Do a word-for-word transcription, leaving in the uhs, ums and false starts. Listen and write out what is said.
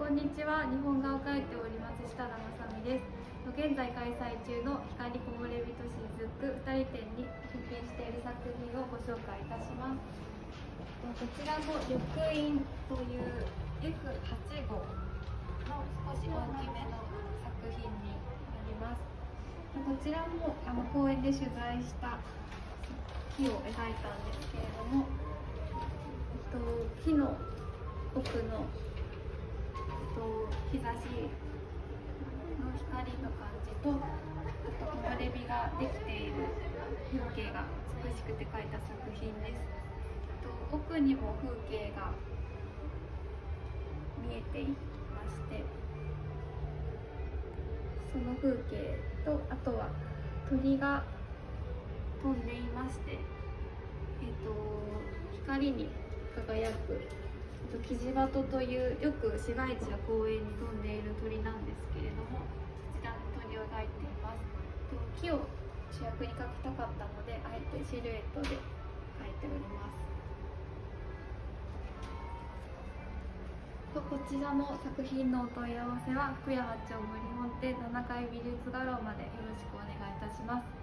こんにちは。日本画を描いております設楽まさみです。現在開催中の光こぼれ人しずくふたり展に出品している作品をご紹介いたします。こちらも緑印という エフはち 号の少し大きめの作品になります。こちらもあの公園で取材した木を描いたんですけれども、えっと、木の奥の日差しの光の感じと、あと木漏れ日ができている風景が美しくて描いた作品です。奥にも風景が見えていまして、その風景と、あとは鳥が飛んでいまして、えっと、光に輝くキジバトというよく市街地や公園に飛んでいる鳥なんですけれども、そちらの鳥を描いています。木を主役に描きたかったので、あえてシルエットで描いております。こちらの作品のお問い合わせは福山町森本店ななかい美術画廊までよろしくお願いいたします。